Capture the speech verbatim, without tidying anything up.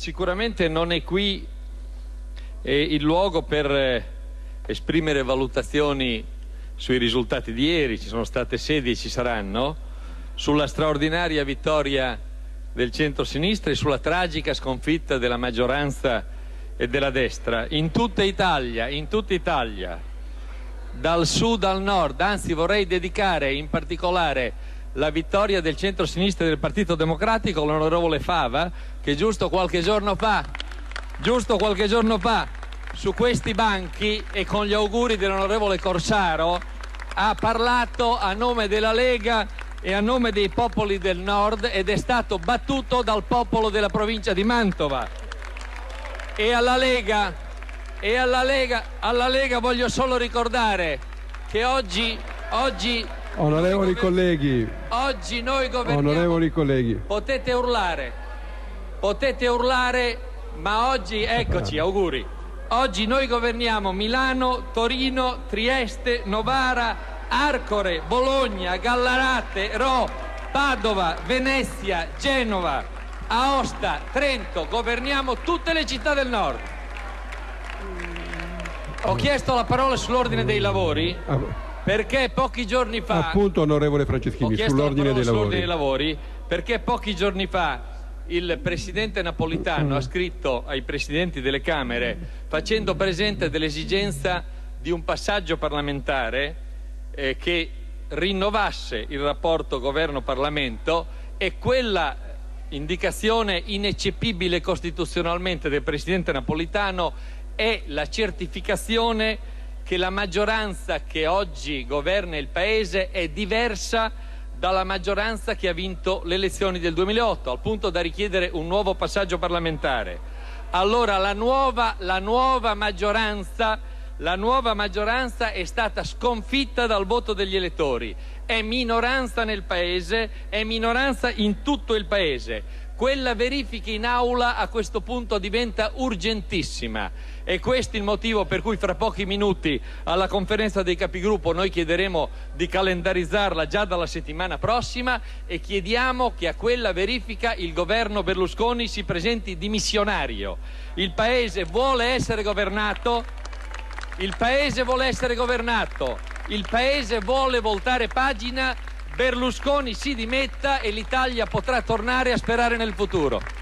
sicuramente non è qui eh, il luogo per eh, esprimere valutazioni sui risultati di ieri. Ci sono state sedi e ci saranno, sulla straordinaria vittoria del centro-sinistra e sulla tragica sconfitta della maggioranza e della destra in tutta Italia, in tutta Italia, dal sud al nord. Anzi, vorrei dedicare in particolare la vittoria del centro-sinistra e del Partito Democratico all'onorevole Fava, che giusto qualche giorno fa, giusto qualche giorno fa, su questi banchi e con gli auguri dell'onorevole Corsaro, ha parlato a nome della Lega e a nome dei popoli del nord ed è stato battuto dal popolo della provincia di Mantova. E alla Lega, e alla Lega, alla Lega voglio solo ricordare che oggi, oggi Onorevoli colleghi, oggi noi governiamo. Onorevoli colleghi, Potete urlare, potete urlare, ma oggi, eccoci, auguri. Oggi noi governiamo Milano, Torino, Trieste, Novara, Arcore, Bologna, Gallarate, Rho, Padova, Venezia, Genova, Aosta, Trento. Governiamo tutte le città del nord. Ho chiesto la parola sull'ordine dei lavori perché pochi giorni fa, appunto, onorevole Franceschini, sull'ordine dei lavori. dei lavori, perché pochi giorni fa il presidente Napolitano ha scritto ai presidenti delle Camere facendo presente dell'esigenza di un passaggio parlamentare eh, che rinnovasse il rapporto governo-Parlamento, e quella indicazione ineccepibile costituzionalmente del presidente Napolitano è la certificazione che la maggioranza che oggi governa il Paese è diversa dalla maggioranza che ha vinto le elezioni del duemilaotto, al punto da richiedere un nuovo passaggio parlamentare. Allora la nuova, la nuova maggioranza, la nuova maggioranza è stata sconfitta dal voto degli elettori, è minoranza nel Paese, è minoranza in tutto il Paese. Quella verifica in aula a questo punto diventa urgentissima, e questo è il motivo per cui fra pochi minuti alla conferenza dei capigruppo noi chiederemo di calendarizzarla già dalla settimana prossima e chiediamo che a quella verifica il governo Berlusconi si presenti dimissionario. Il Paese vuole essere governato, il Paese vuole essere governato, il Paese vuole voltare pagina. Berlusconi si dimetta e l'Italia potrà tornare a sperare nel futuro.